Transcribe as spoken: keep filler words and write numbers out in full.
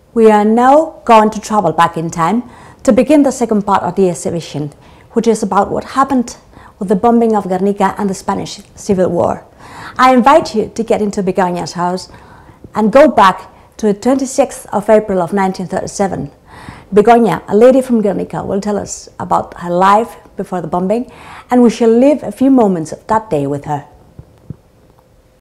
We are now going to travel back in time to begin the second part of the exhibition, which is about what happened with the bombing of Guernica and the Spanish Civil War. I invite you to get into Begoña's house and go back to the twenty-sixth of April of nineteen thirty-seven. Begoña, a lady from Guernica, will tell us about her life before the bombing, and we shall live a few moments of that day with her.